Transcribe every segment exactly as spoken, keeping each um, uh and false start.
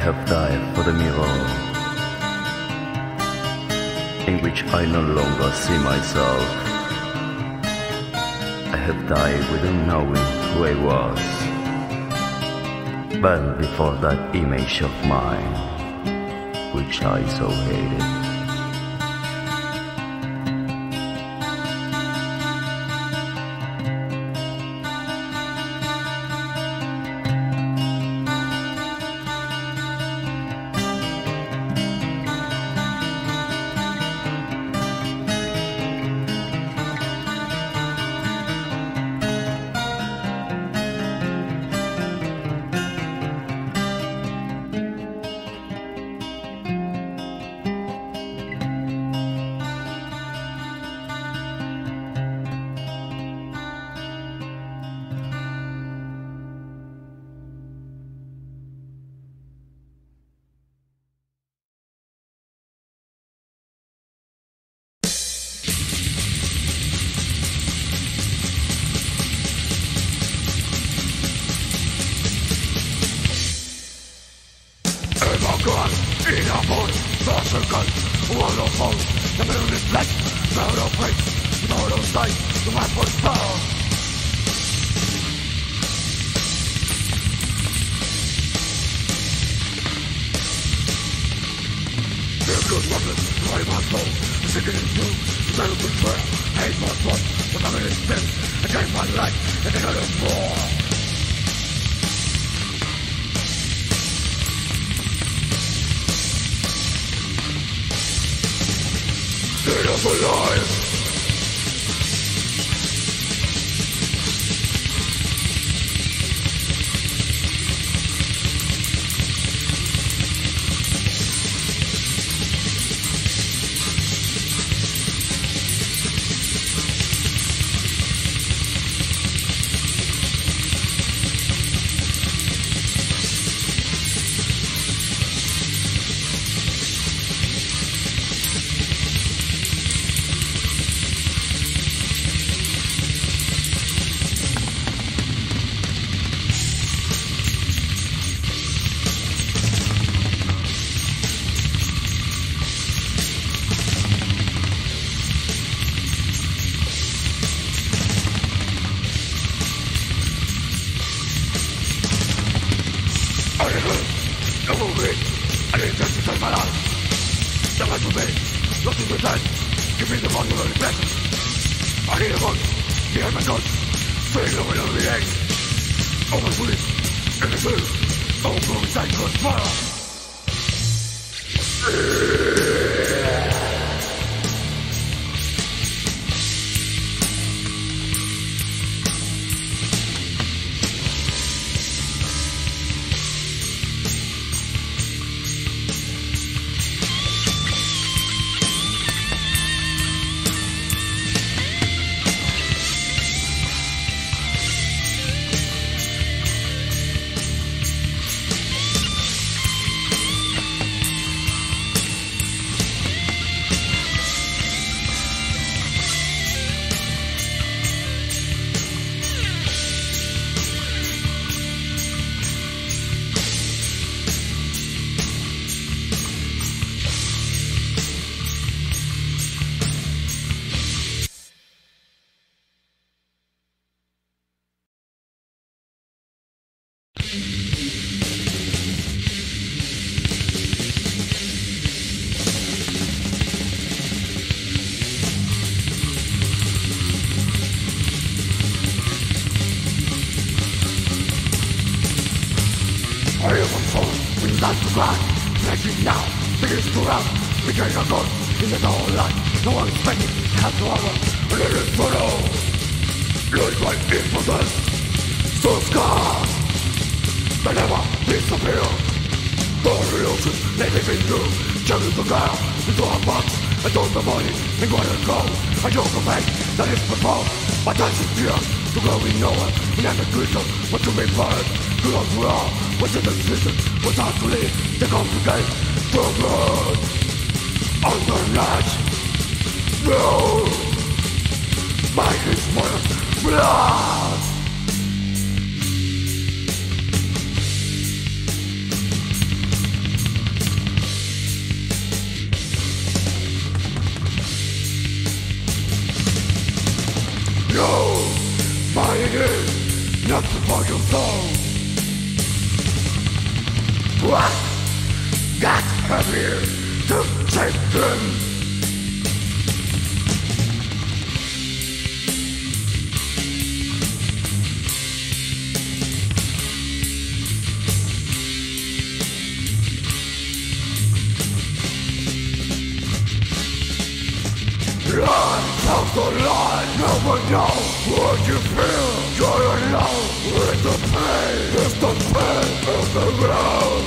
have died for the mirror, in which I no longer see myself. I have died without knowing who I was, burned before that image of mine, which I so hated. In a voice, the circle, wall of hope, the moon is black, cloud of grace, without a sight, the map was found. The good weapons, right my soul, the second is due, the battle betrayal, hate was one, the memory is spent, I gave my life, and I got a more. Get us alive! I didn't just to take my life. The life for me, not to pretend. Give me the money of the best. I need a voice behind my gun. Feeling over the end. Over police, in the truth. Over inside good fire. I am a soul, we start to cry. Making now, begins to run. We take a gun in the whole life. No one is expecting, has no hour. Let it follow. Let my impotence. So scarred. They never disappear. The illusion they live in you. Changing the ground into a box. I don't the money and go and go. I joke of fate that is performed. My time is fear to go in nowhere. In every creature, what to be burned. Do not dwell. What's in the system? What's hard to live? They complicate the blood on the night. No! Mine is more blood! I'm here to save them. Line of the line, never know what you feel. You're alone with the pain. It's the pain of the ground.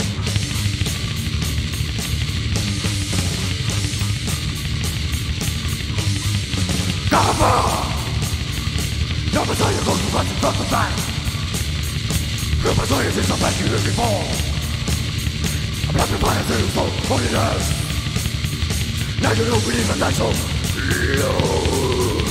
Cover! Never saw you go to run from the back. Never saw you see some back you did before. I'm not the fire to so holiness. Now you don't believe in that soul. Lord.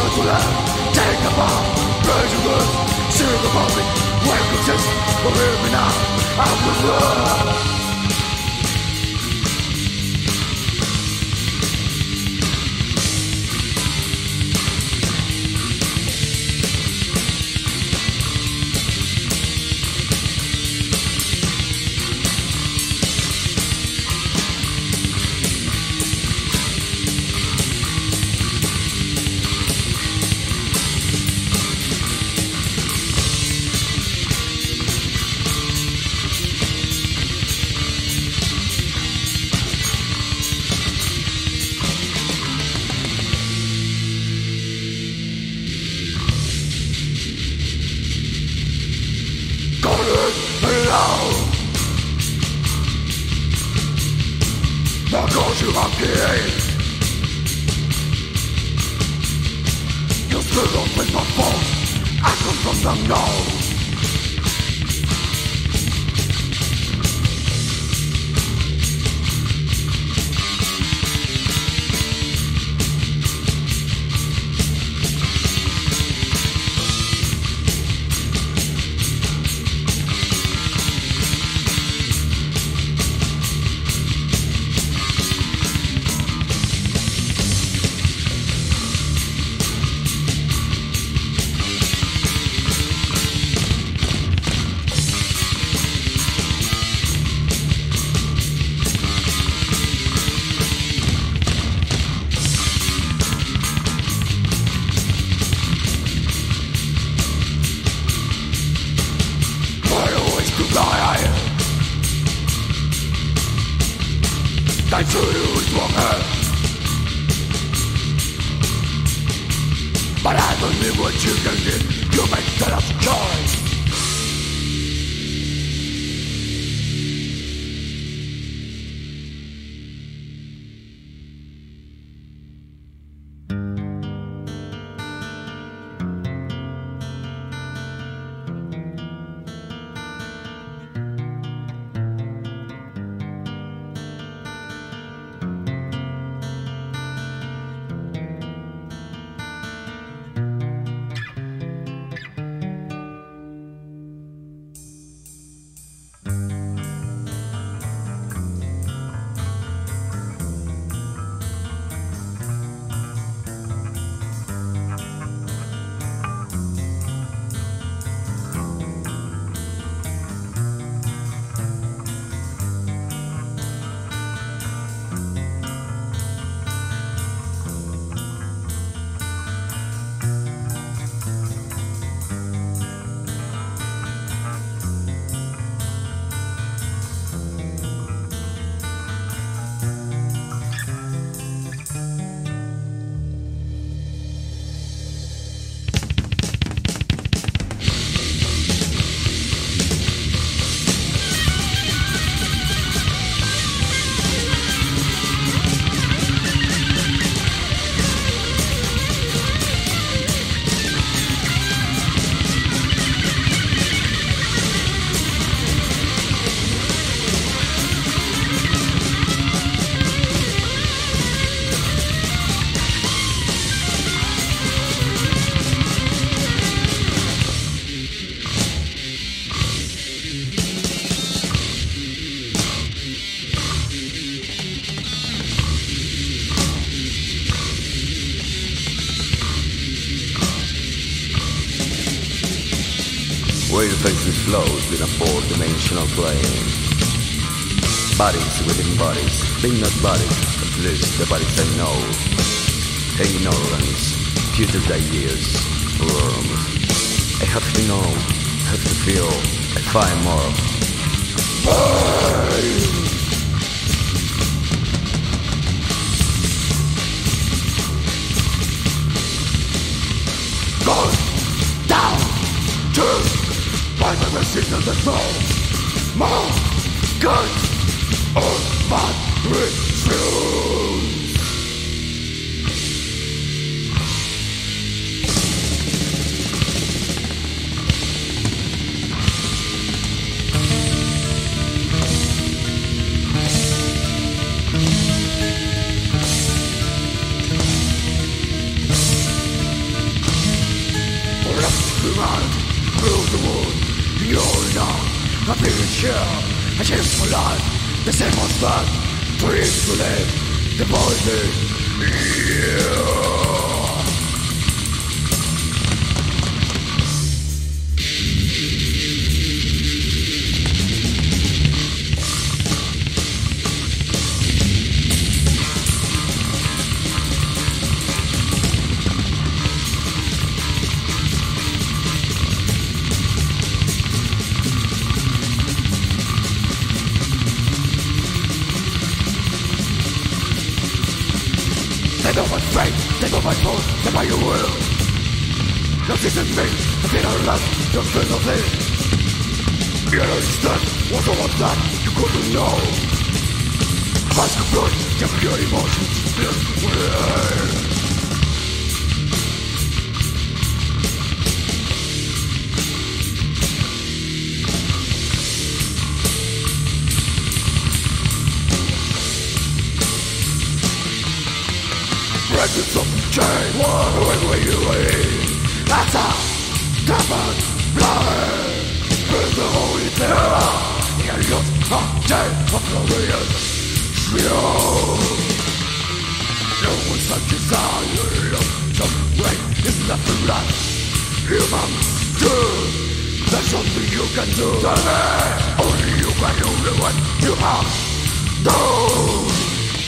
to land. Take a bow, raise your glass, sing the public, wake up, just believe me now, I'm the world. You are gay. You still don't make my phone. I come from the know. I should use wrong hand, but I don't live what you can live. You make that up choice. Where faces flows in a four-dimensional plane. Bodies within bodies, being not bodies, at least the bodies I know. Ignorance, future ideas, worms. I have to know, have to feel, I find more. Pain. Goes down to by the machine of the soul. More guns on my refuse. life. The same was bad, dreams to live, the poison. Yeah. Take over my faith, take over my thoughts, take by your will. No season me, I feel our love, don't feel nothing. You don't understand what's all of that you couldn't know. Mask of blood, give your emotions, feel weird. Breakfast of chain, one way you leave. That's a diamond blood. Burn the holy terror. In your day of glorious show. No one's like desire. Some way is left to last. Human good. There's something you can do. Only you can do what you have done.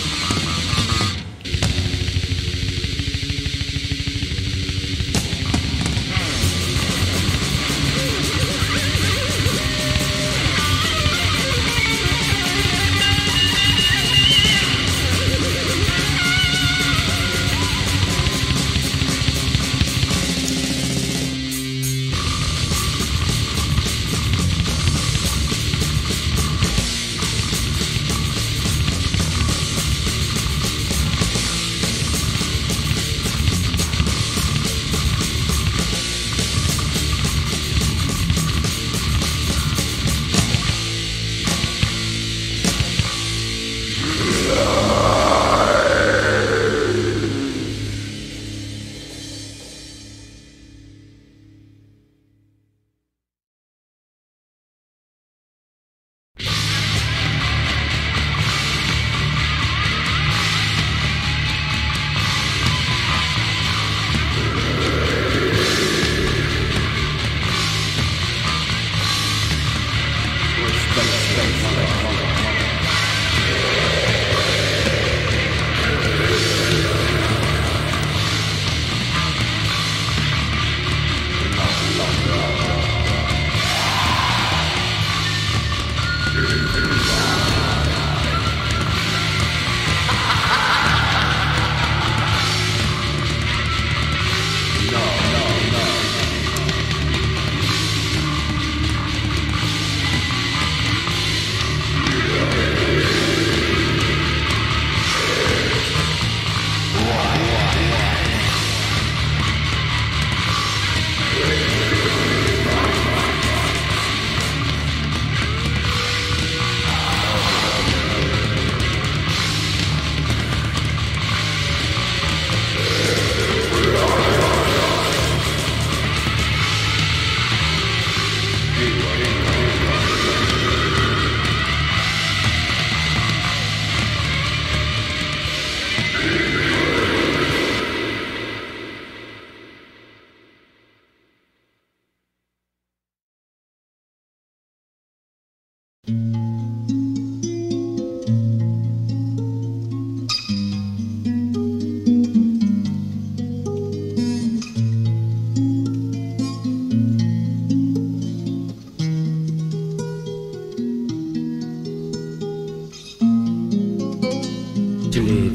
To lead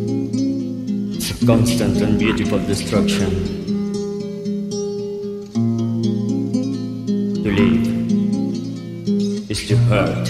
through constant and beautiful destruction. To live is to hurt.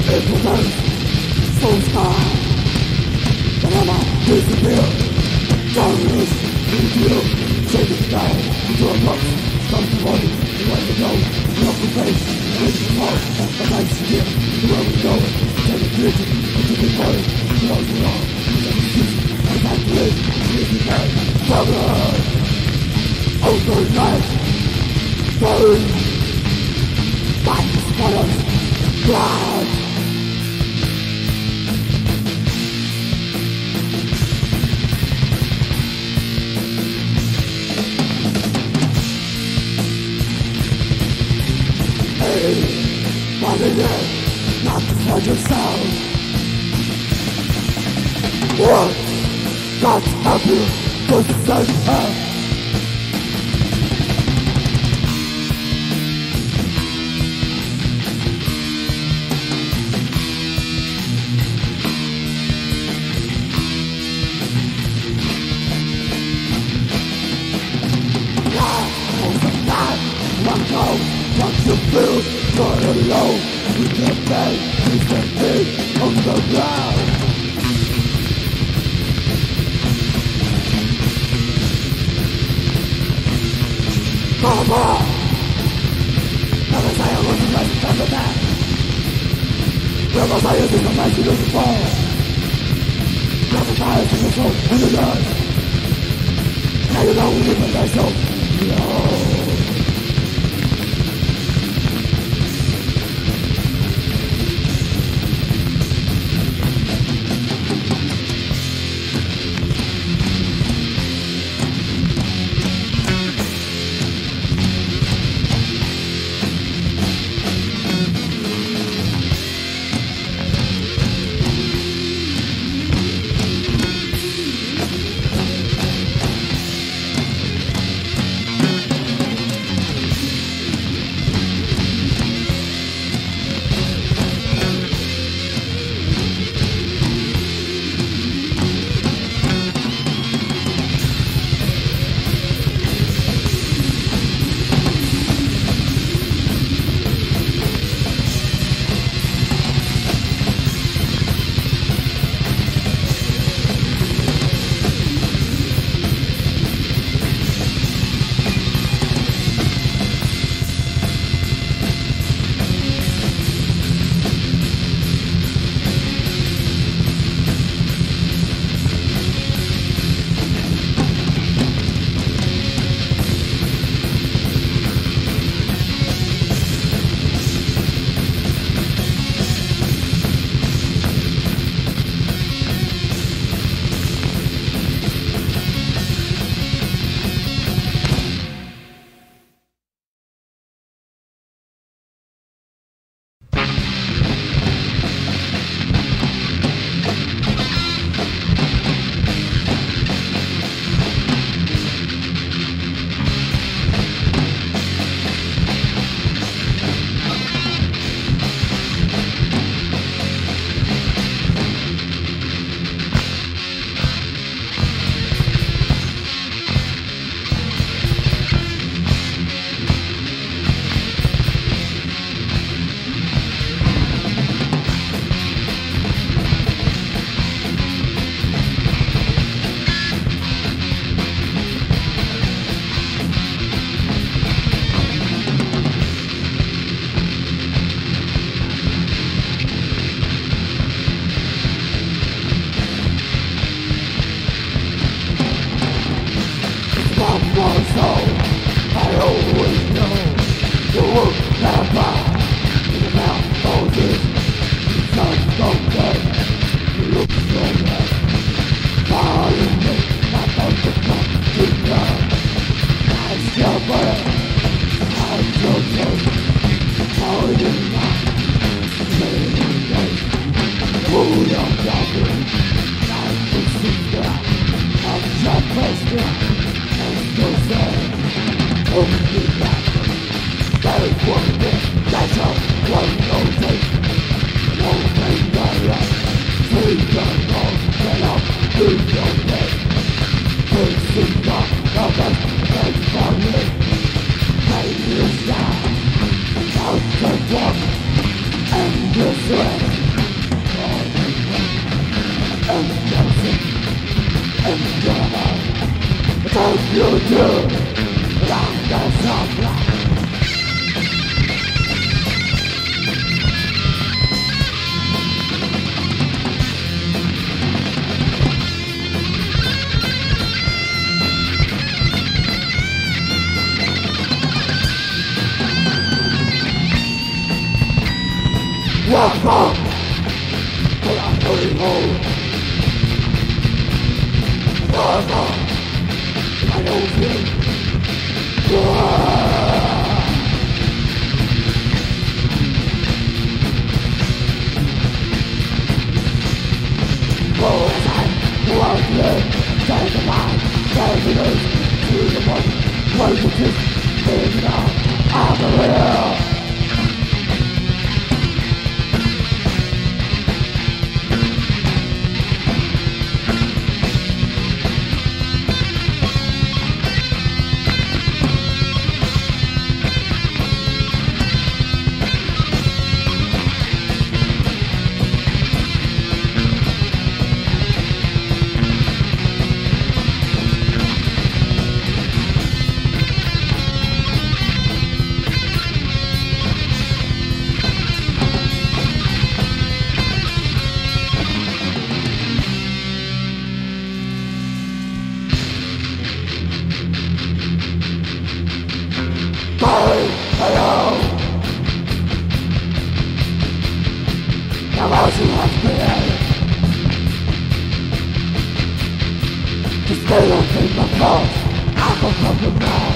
impotence, so sky. Whenever disappear, darkness, reveal, shake it down into a box, stop the body, let it go, lock the face, make it fall, a nice year, where we go, take a beauty, into the body, close the door, take a kiss, I can't live, live the day, brother, over night, burn, fight the spoilers, blood. Running in, not to find yourself. What? Not to help you, just to save her. What you feel, not alone. You can't pay, you can't be on the ground. Come on! Never say I was the best of the best. Never say it is the best of the fall. Never say it is the soul and the dust. Now you know we live in myself. No. Endless Don't you do like the supply? Welcome to the holy hole. Welcome to my ocean. Oh, as I walk in, take the mind, take the news, to the one, where you just take it out, I'm the real. Stay up in my thoughts, I come from the ground.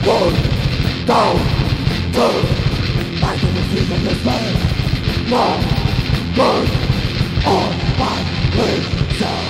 burn down, burn. I can see the despair. Now, burn on my window.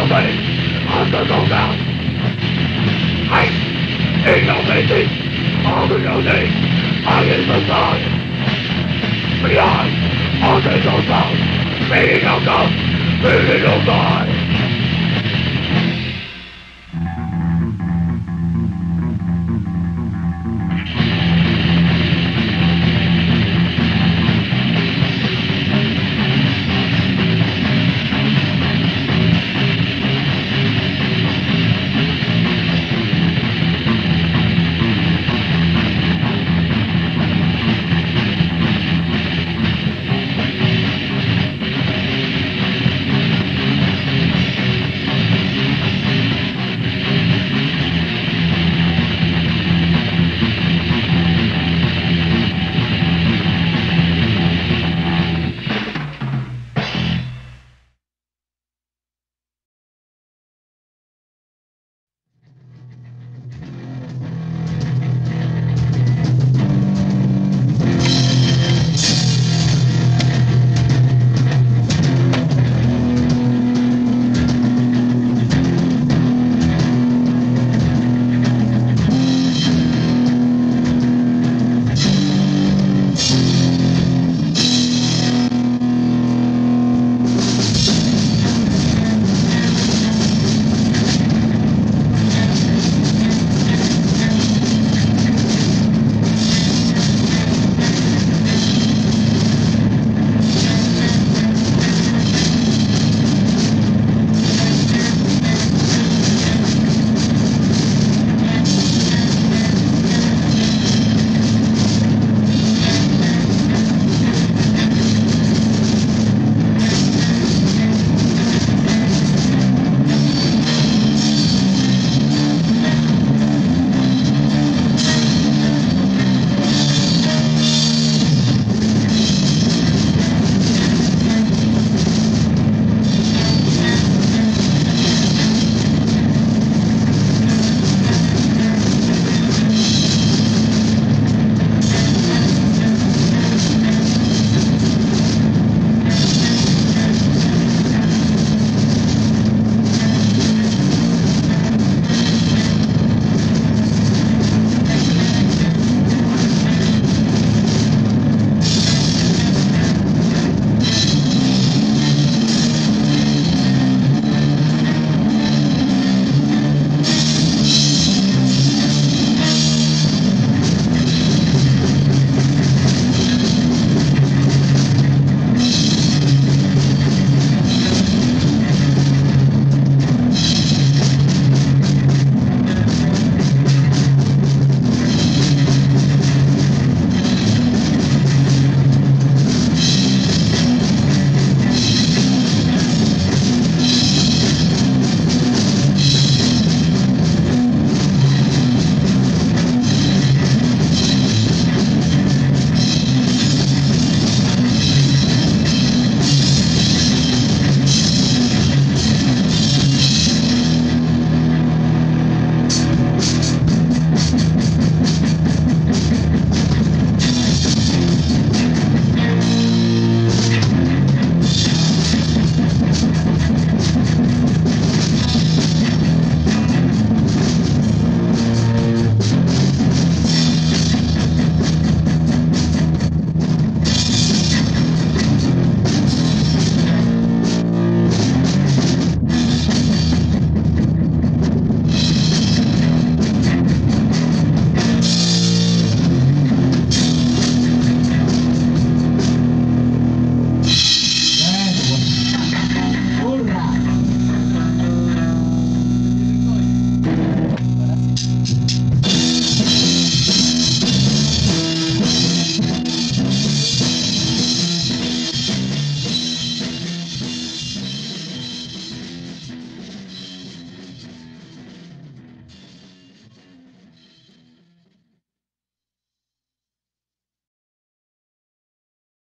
nobody, I'm the go down. I ain't no basic, all the no name, I am the sun. Beyond, all the no sound, fading out of, fading out of.